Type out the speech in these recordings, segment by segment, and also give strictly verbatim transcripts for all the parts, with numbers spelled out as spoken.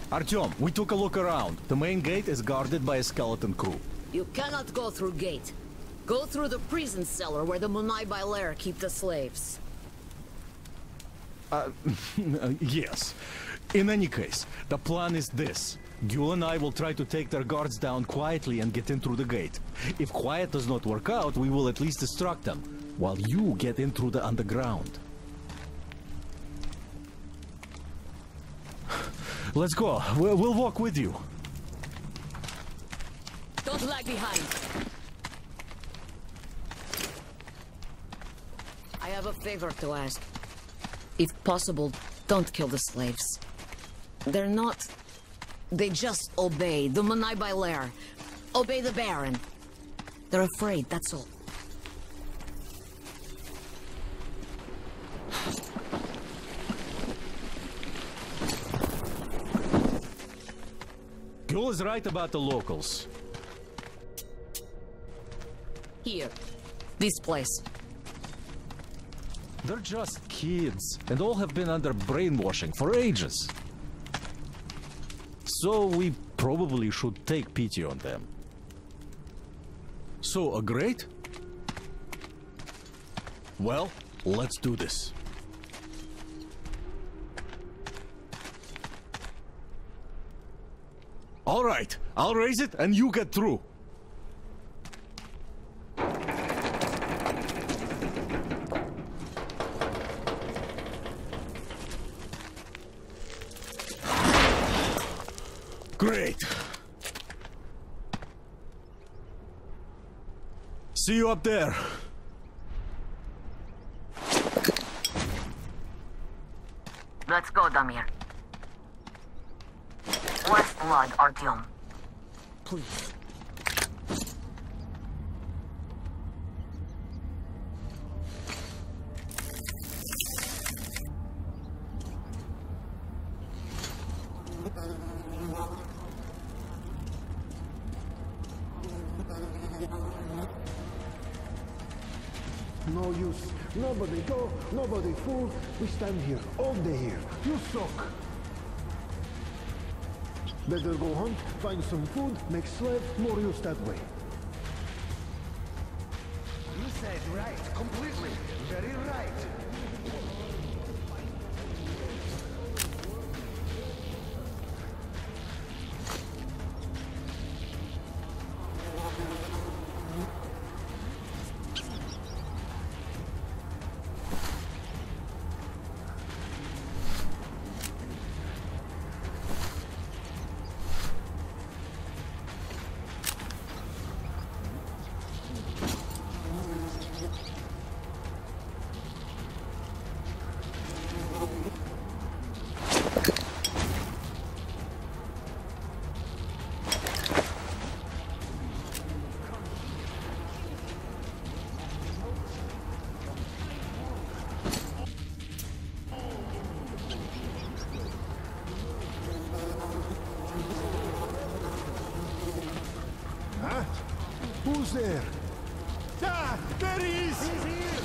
Artyom, we took a look around. The main gate is guarded by a skeleton crew. You cannot go through gate. Go through the prison cellar where the Munai Bailer keep the slaves. Uh, yes. In any case, the plan is this. Gül and I will try to take their guards down quietly and get in through the gate. If quiet does not work out, we will at least distract them, while you get in through the underground. Let's go. We'll, we'll walk with you. Don't lag behind. I have a favor to ask. If possible, don't kill the slaves. They're not... They just obey the Munai Bailer. Obey the Baron. They're afraid, that's all. Gül is right about the locals. Here. This place. They're just kids, and all have been under brainwashing for ages. So we probably should take pity on them. So, a grate? Well, let's do this. All right, I'll raise it and you get through. Great. See you up there. Let's go, Damir. First blood, Artyom. Please. No use. Nobody go, nobody fool. We stand here, all day here. You suck. Better go hunt, find some food, make slave, more use that way. You said right, completely. Very right. Who's there? Ah, there he is! He's here!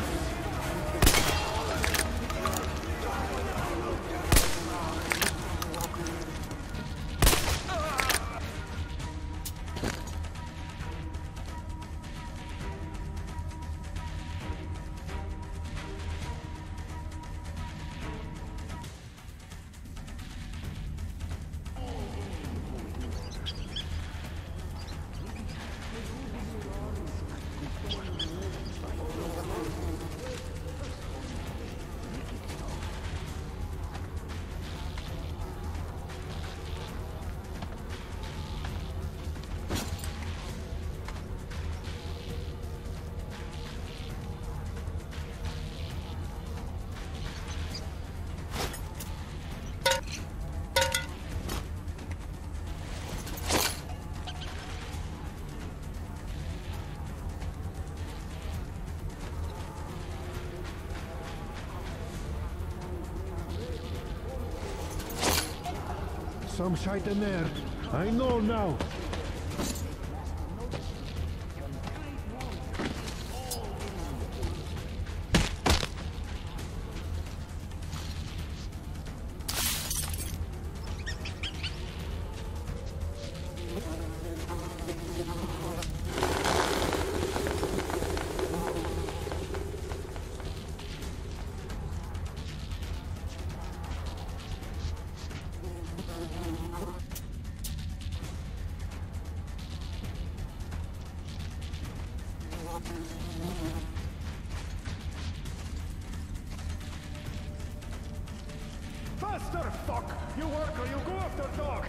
Some shite in there. I know now. worker, you go after dog!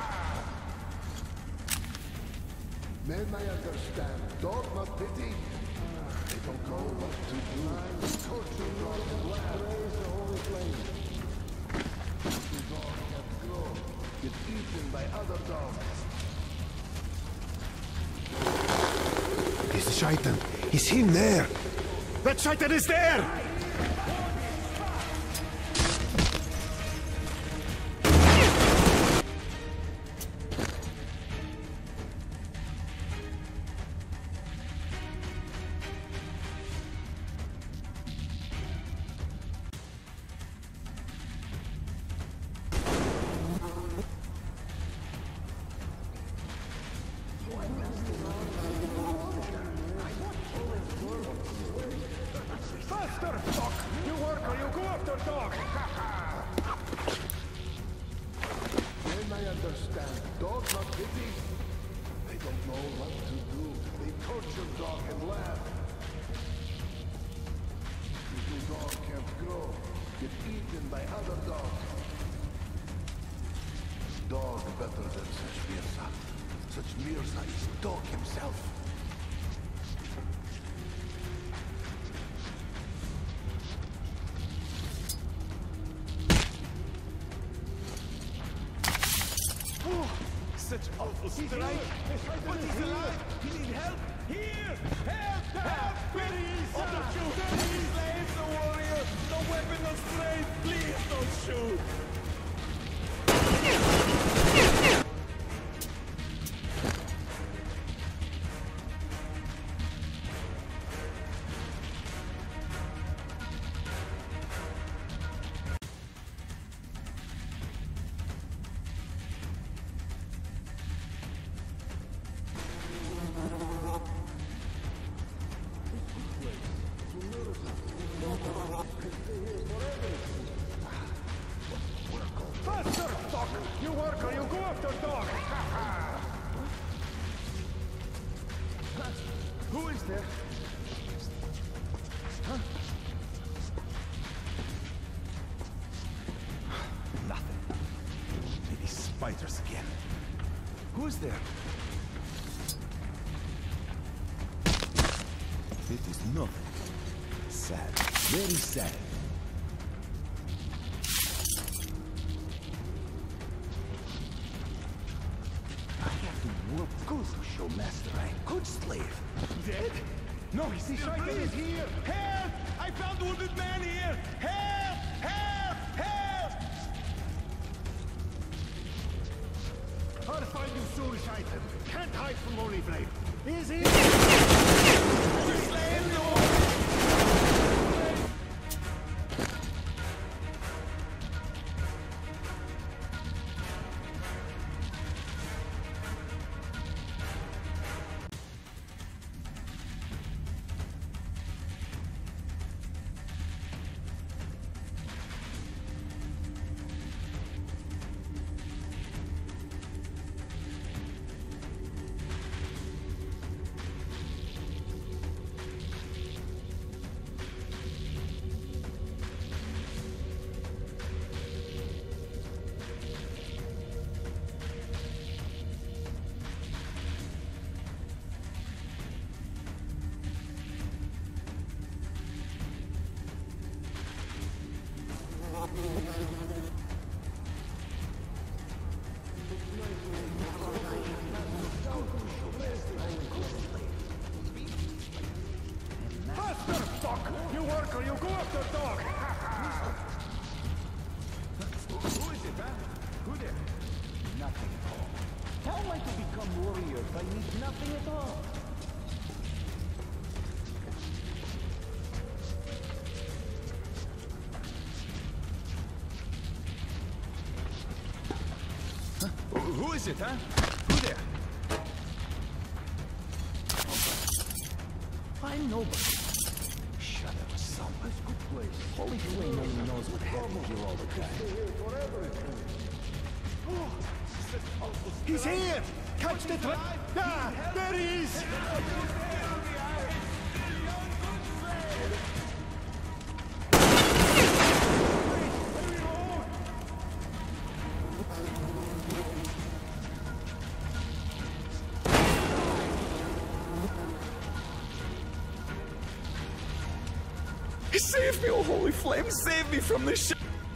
Men, I understand. Dog not pity. They don't know what to do. Torture dog and laugh. Raise the holy flame. The dog can't grow. Get eaten by other dogs. It's the Shaitan. It's him there. That Shaitan is there! Faster, dog! You worker, you go after dog! Then I understand. Dog not pity. They don't know what to do. They torture dog and laugh. Little dog can't grow. Get eaten by other dogs. Dog better than such Mirza. Such Mirza is dog himself. Such awful strike! But he's alive! You need help! Here! Help! Help! Please! Oh, don't shoot! Please, slaves, the warrior! No weapon, no strength! Please don't shoot! Faster, dog! You worker, you go after dog! Who is there? Huh? Nothing. Maybe spiders again. Who's there? It is nothing. Sad. Very sad. Good to show master I am good slave. Dead? No, he's the Shaitan is here! Help! I found wounded man here! Help! Help! Help! I'll find you soon, Shaitan. Can't hide from Holy Flame. Is he? Slave, no! Faster, dog! You worker, you go after dog! Who is it, huh? Who there? Nothing at all. How am I to become warrior if I need nothing at all? Huh? Who is it, huh? Who there? I'm nobody. Shut up, son. This good place. Holy Flame only knows what happens here all the time. He's here! Catch the trap! Ah, there he is! Save me, oh holy flame, save me from this shit!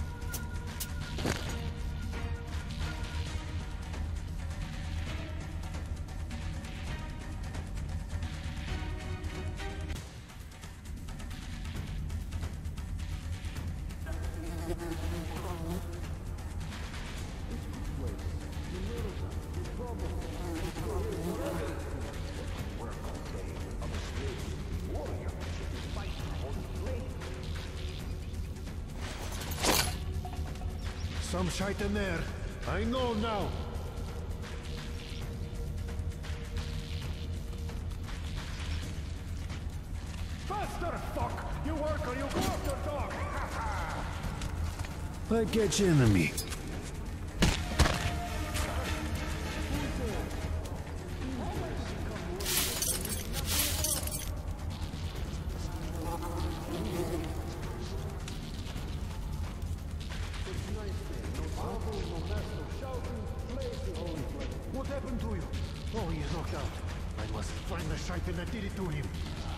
Some shite in there. I know now. Faster, fuck! You work or you go after dog! I get you, enemy. What happened to you? Oh, he's knocked out. I must find the shaitan that did it to him.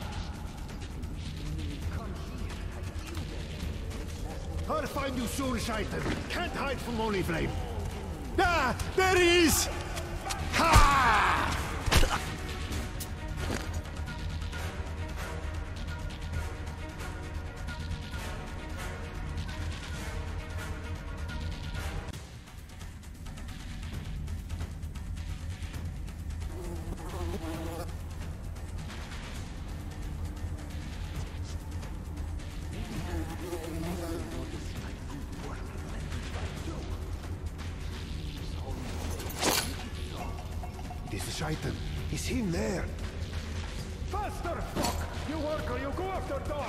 I'll find you soon, shaitan. Can't hide from Holy Flame. Ah, there he is! Ha! It is the shaitan. He's him there. Faster, fuck! You work or you go after dog!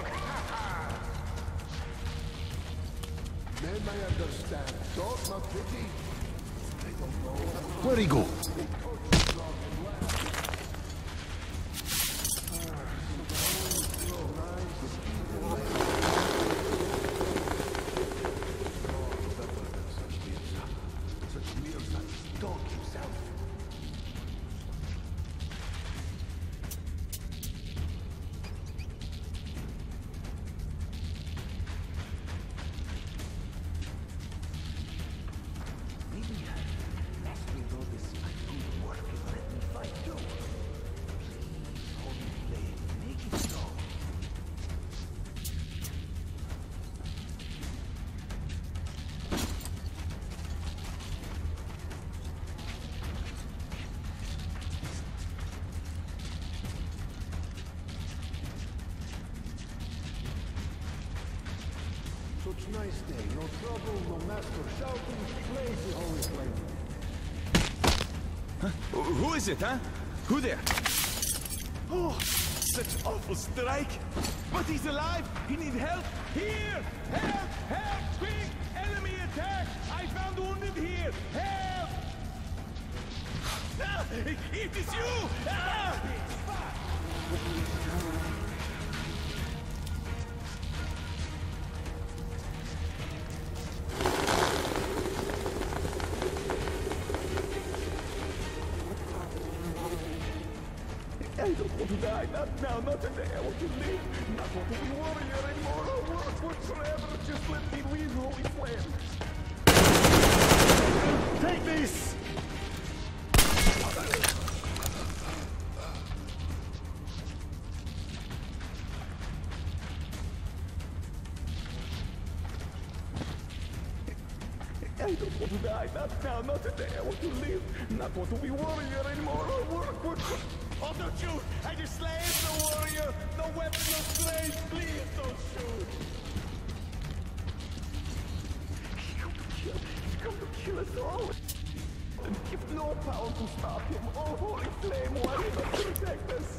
Men may understand. Dog not pity. They don't know. Where'd he go? Such meals as dog himself. Such nice day, no trouble, no master shouting, lazy holy flame. Huh? Who is it, huh? Who there? Oh, such awful strike! But he's alive! He needs help! Here! Help! Help! Quick! Enemy attack! I found wounded here! Help! Ah, it is you! Ah! I don't want to die, not now, not today. I want to live, not want to be warrior anymore. I'll work for forever. Just let me win, holy flame. Take this! I don't want to die, not now, not today. I want to live, not want to be warrior anymore. I'll work for... Oh, don't shoot! I just slayed the warrior! No weapon, no strength! Please don't shoot! He's come to kill, he's come to kill us all! And give no power to stop him! Oh, holy flame, why do you not protect us?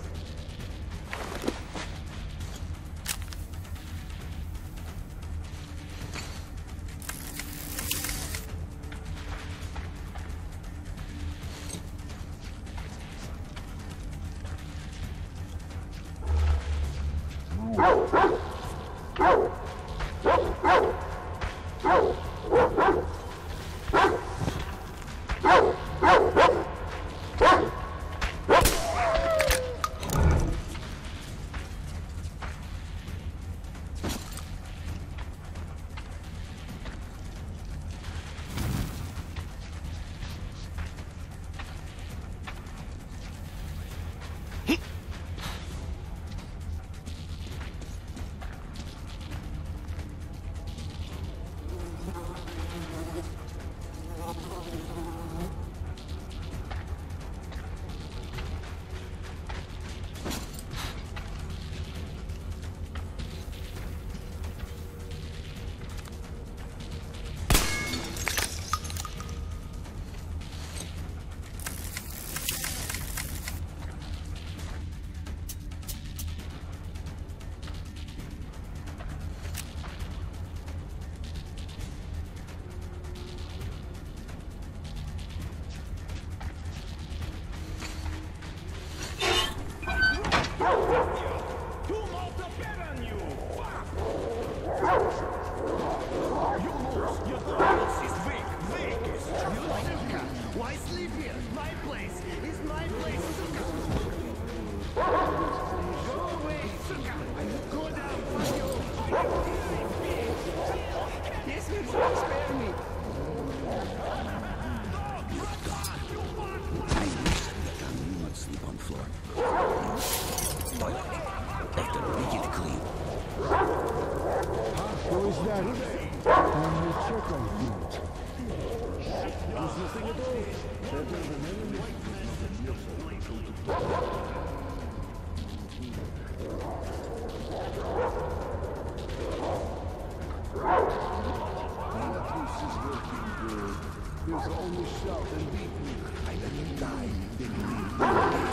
Matthews is working good. There's only shout and beat me. I let him die, then leave me.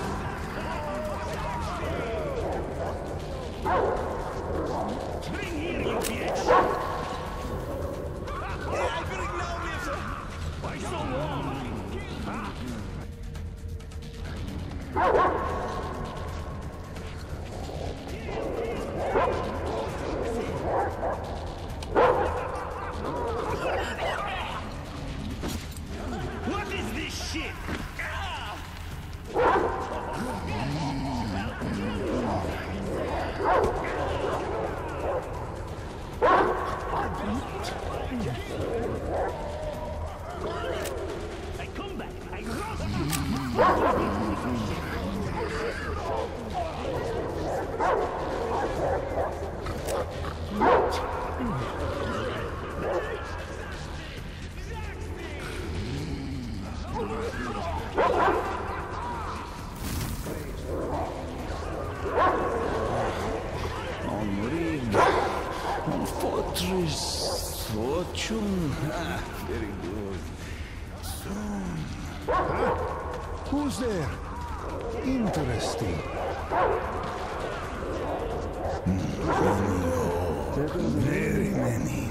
Bring here, you bitch! Yeah, I bring now, listen! Why so long? What is this shit? I come back. I On rig, on fortress, fortune. Ah, very good. Who's there? Interesting. Very many.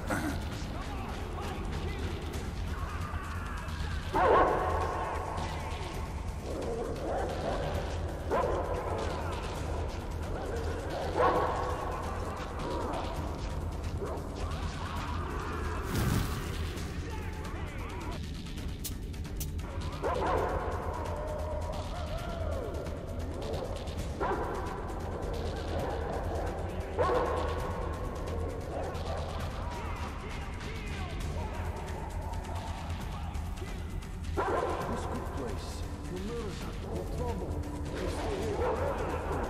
This good place. The murderers are all trouble. They stay here forever.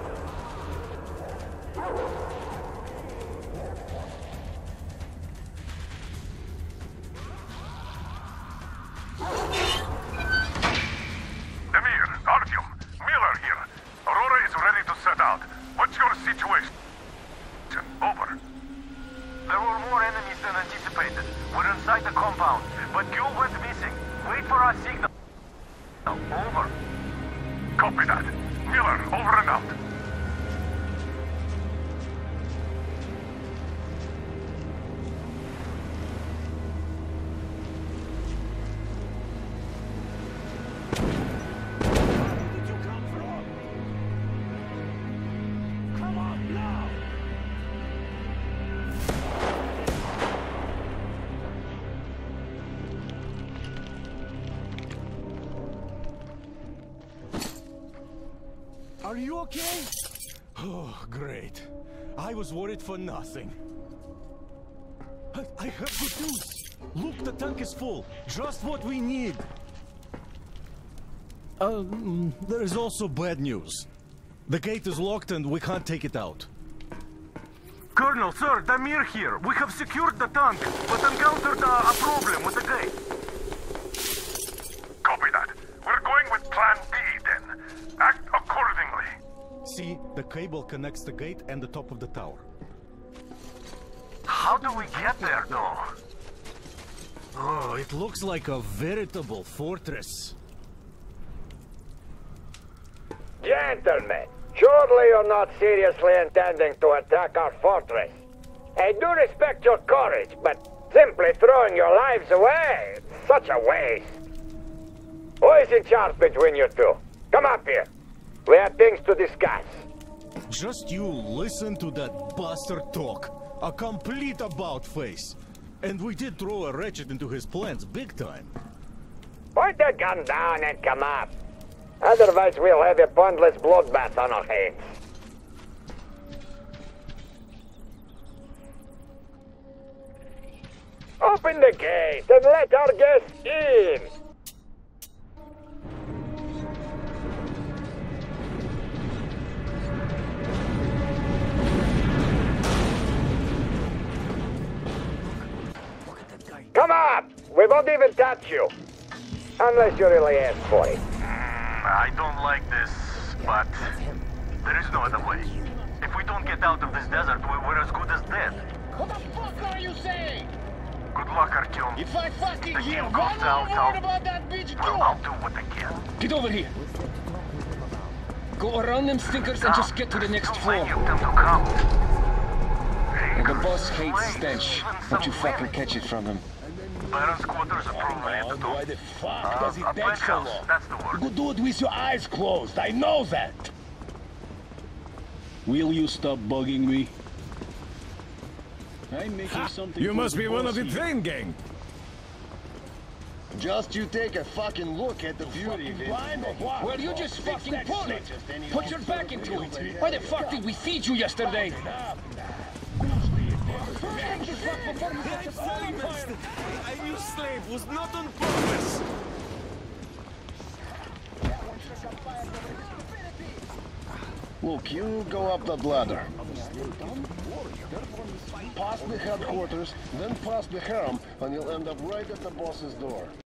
Demir, Artyom, Miller here. Aurora is ready to set out. What's your situation? Over. There were more enemies than anticipated. We're inside the compound, but Gül went missing. Wait for our signal. Over. Copy that. Miller, over and out. Where did you come from? Come on now! Are you okay? Oh, great. I was worried for nothing. I, I have good news. Look, the tank is full. Just what we need. Um, there is also bad news. The gate is locked and we can't take it out. Colonel, sir, Damir here. We have secured the tank, but encountered a, a problem with the gate. Copy that. We're going with Plan B then. Act accordingly. See, the cable connects the gate and the top of the tower. How do we get there, though? Oh, it looks like a veritable fortress. Gentlemen, surely you're not seriously intending to attack our fortress. I do respect your courage, but simply throwing your lives away, it's such a waste. Who is in charge between you two? Come up here. We have things to discuss. Just you listen to that bastard talk. A complete about-face. And we did throw a wretched into his plans big time. Point the gun down and come up. Otherwise we'll have a pointless bloodbath on our hands. Open the gate and let our guests in! Come up! We won't even touch you. Unless you really ask for it. I don't like this, but there is no other way. If we don't get out of this desert, we- we're as good as dead. What the fuck are you saying? Good luck, Artyom. If I fucking The hear king one comes more out, word I'll- about that bitch, Well, go! I'll do what I can. Get over here. Go around them stinkers and just get to the next Too floor. many of them to count. And the boss hates stench. Won't you fucking catch it from him? Baron's quarters are probably at the top. Why the fuck Uh, does it a take so penthouse, long? that's the word. You do it with your eyes closed, I know that! Will you stop bugging me? I'm making something. You must be one of the bossy. train gang. Just you take a fucking look at the beauty of it. Well, you just fucking pull it! Put your back into it! Why the fuck did we feed you yesterday? I knew slave was not on purpose. Look, you go up that ladder. Past the headquarters, then past the harem, and you'll end up right at the boss's door.